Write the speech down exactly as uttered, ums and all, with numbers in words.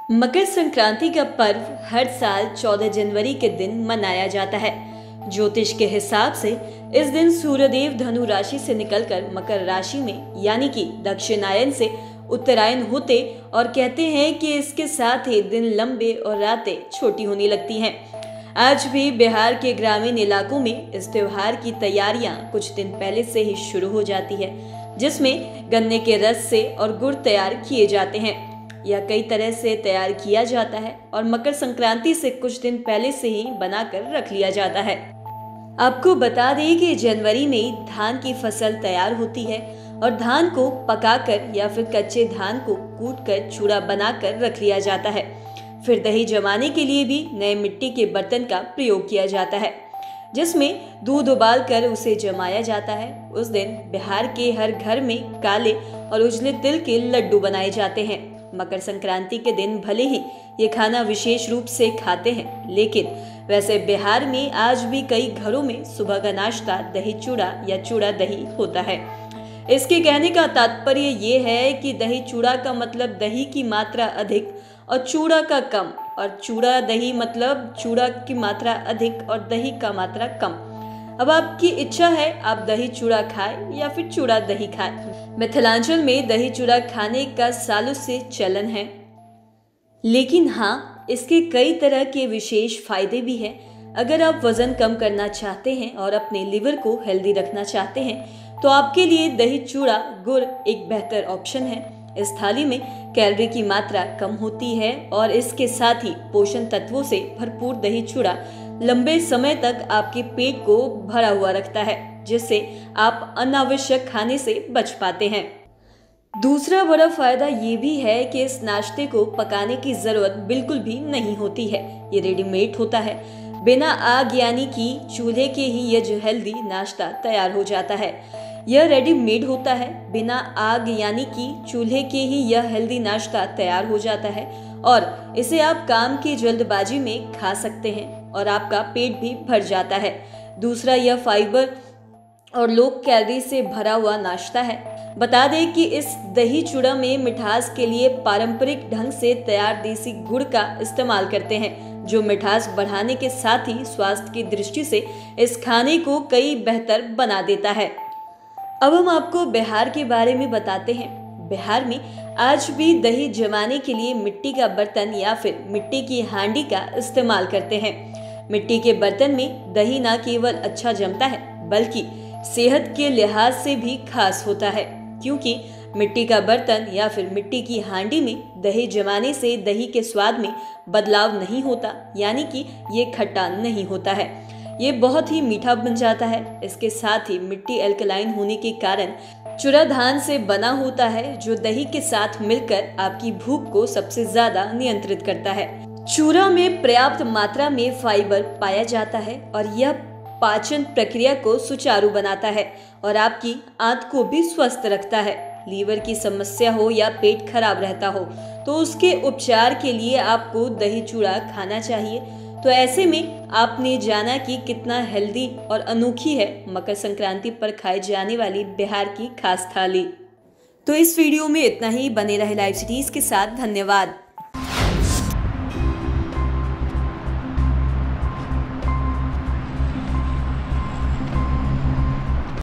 मकर संक्रांति का पर्व हर साल चौदह जनवरी के दिन मनाया जाता है। ज्योतिष के हिसाब से इस दिन सूर्यदेव धनु राशि से निकलकर मकर राशि में यानी कि दक्षिणायन से उत्तरायण होते और कहते हैं कि इसके साथ ही दिन लंबे और रातें छोटी होने लगती हैं। आज भी बिहार के ग्रामीण इलाकों में इस त्योहार की तैयारियां कुछ दिन पहले से ही शुरू हो जाती है, जिसमें गन्ने के रस से और गुड़ तैयार किए जाते हैं। यह कई तरह से तैयार किया जाता है और मकर संक्रांति से कुछ दिन पहले से ही बनाकर रख लिया जाता है। आपको बता दें कि जनवरी में धान की फसल तैयार होती है और धान को पकाकर या फिर कच्चे धान को कूटकर चूड़ा बनाकर रख लिया जाता है। फिर दही जमाने के लिए भी नए मिट्टी के बर्तन का प्रयोग किया जाता है, जिसमें दूध उबाल कर उसे जमाया जाता है। उस दिन बिहार के हर घर में काले और उजले तिल के लड्डू बनाए जाते हैं। मकर संक्रांति के दिन भले ही ये खाना विशेष रूप से खाते हैं, लेकिन वैसे बिहार में आज भी कई घरों में सुबह का नाश्ता दही चूड़ा या चूड़ा दही होता है। इसके कहने का तात्पर्य ये है कि दही चूड़ा का मतलब दही की मात्रा अधिक और चूड़ा का कम, और चूड़ा दही मतलब चूड़ा की मात्रा अधिक और दही का मात्रा कम। अब आपकी इच्छा है, आप दही चूड़ा खाएं या फिर चूड़ा दही खाएं। मिथिलांचल में दही चूड़ा खाने का सालों से चलन है, लेकिन हाँ, इसके कई तरह के विशेष फायदे भी हैं। अगर आप वजन कम करना चाहते हैं और अपने लिवर को हेल्दी रखना चाहते हैं, तो आपके लिए दही चूड़ा गुड़ एक बेहतर ऑप्शन है। इस थाली में कैलोरी की मात्रा कम होती है और इसके साथ ही पोषण तत्वों से भरपूर दही चूड़ा लंबे समय तक आपके पेट को भरा हुआ रखता है, जिससे आप अनावश्यक खाने से बच पाते हैं। दूसरा बड़ा फायदा ये भी है कि इस नाश्ते को पकाने की जरूरत बिल्कुल भी नहीं होती है। ये रेडीमेड होता है। बिना आग यानी कि चूल्हे के ही यह जो हेल्दी नाश्ता तैयार हो जाता है। यह रेडीमेड होता है। बिना आग यानी कि चूल्हे के ही यह हेल्दी नाश्ता तैयार हो जाता है और इसे आप काम की जल्दबाजी में खा सकते हैं और आपका पेट भी भर जाता है। दूसरा, यह फाइबर और लो कैलोरी से भरा हुआ नाश्ता है। बता दें कि इस दही चूड़ा में मिठास के लिए पारंपरिक ढंग से तैयार देसी गुड़ का इस्तेमाल करते हैं, जो मिठास बढ़ाने के साथ ही स्वास्थ्य की दृष्टि से इस खाने को कई बेहतर बना देता है। अब हम आपको बिहार के बारे में बताते हैं। बिहार में आज भी दही जमाने के लिए मिट्टी का बर्तन या फिर मिट्टी की हांडी का इस्तेमाल करते हैं। मिट्टी के बर्तन में दही न केवल अच्छा जमता है, बल्कि सेहत के लिहाज से भी खास होता है, क्योंकि मिट्टी का बर्तन या फिर मिट्टी की हांडी में दही जमाने से दही के स्वाद में बदलाव नहीं होता, यानी कि ये खट्टा नहीं होता है। ये बहुत ही मीठा बन जाता है। इसके साथ ही मिट्टी अल्कलाइन होने के कारण चूड़ा धान से बना होता है, जो दही के साथ मिलकर आपकी भूख को सबसे ज्यादा नियंत्रित करता है। चूड़ा में पर्याप्त मात्रा में फाइबर पाया जाता है और यह पाचन प्रक्रिया को सुचारू बनाता है और आपकी आंत को भी स्वस्थ रखता है। लीवर की समस्या हो या पेट खराब रहता हो, तो उसके उपचार के लिए आपको दही चूड़ा खाना चाहिए। तो ऐसे में आपने जाना कि कितना हेल्दी और अनोखी है मकर संक्रांति पर खाई जाने वाली बिहार की खास थाली। तो इस वीडियो में इतना ही। बने रहे लाइव सिटीज के साथ। धन्यवाद।